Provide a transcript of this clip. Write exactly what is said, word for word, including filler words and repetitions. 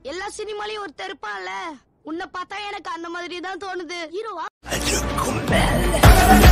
எல்லா சினிமாலயும் ஒரு தெருப்பான்ல உன்னை பார்த்தா எனக்கு அந்த மாதிரி தான் தோணுது. ஹீரோவா?